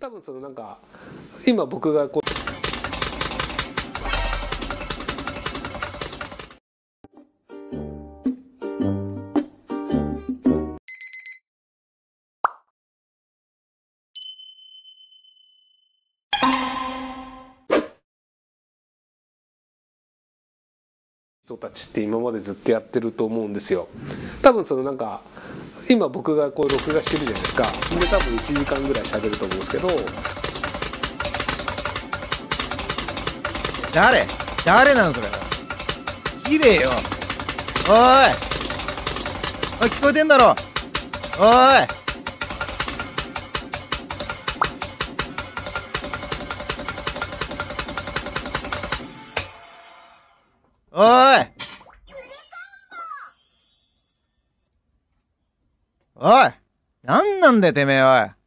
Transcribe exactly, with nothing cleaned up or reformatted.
多分そのなんか今僕がこう人たちって今までずっとやってると思うんですよ。多分そのなんか今僕がこう録画してるじゃないですか。で多分いちじかんぐらい喋ると思うんですけど。 誰誰なのそれ。綺麗よ。おいおい、聞こえてんだろ。おいおいおい、なんなんだよてめえ。おい。